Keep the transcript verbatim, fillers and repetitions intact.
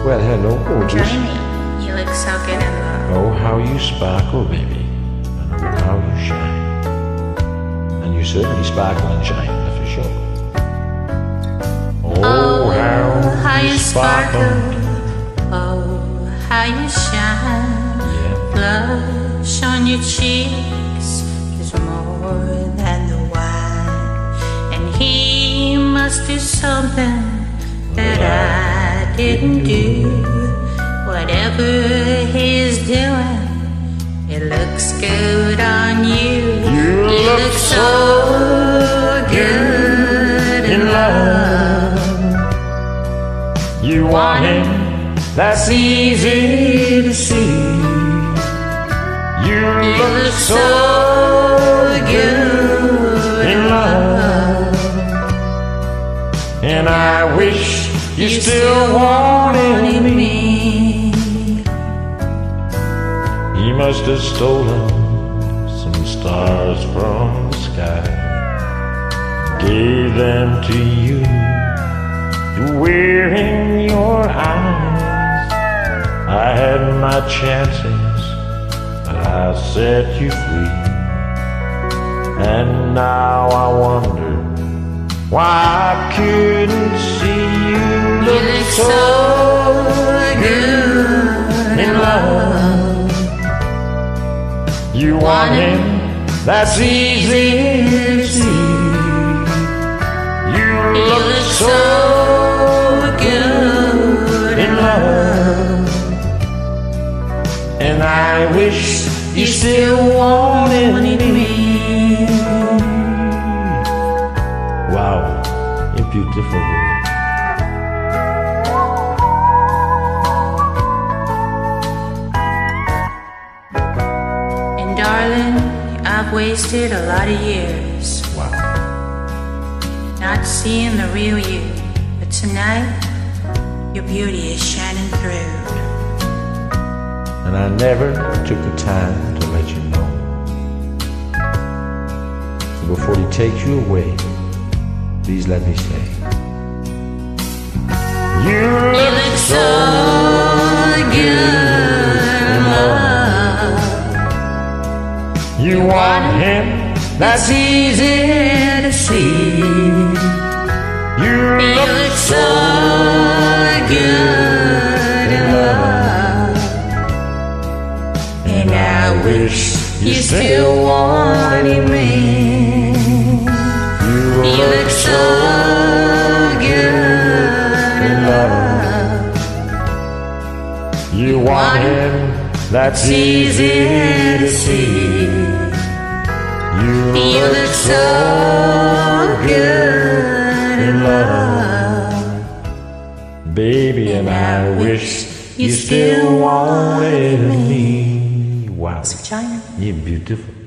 Well, hello, gorgeous. Jamie, you look so good in love. Oh, how you sparkle, baby. And oh, how you shine. And you certainly sparkle and shine, that's for sure. Oh, Oh, how, how you you sparkle. sparkle. Oh, how you shine. Yeah. Blush on your cheeks is more than the wine. And he must do something that I didn't do. Whatever he's doing, it looks good on you. You, You look, look so so good in love. You want him, that's easy to see. You You look look so so good in love. And I wish you still wanted me. He must have stolen some stars from the sky, gave them to you to wear in your eyes. I had my chances, but I set you free. And now I wonder why I couldn't see you You look look so so good in love. You want him, that's easy to see. You You look look so so good in love. And I wish you still wanted me. Wow, you're beautiful, baby. And darling, I've wasted a lot of years Wow. not seeing the real you. But tonight, your beauty is shining through. And I never took the time to let you know. So before he takes you away, please let me say, you look, You look so good in love. You want him, that's easy to see. You You look look so so good in love. and I wish you You still still wanted wanted me. me. You You look so good in love. You want him, that's easy to see. You You look so good in love. baby, and I wish you still wanted me. Wow, China. you're beautiful.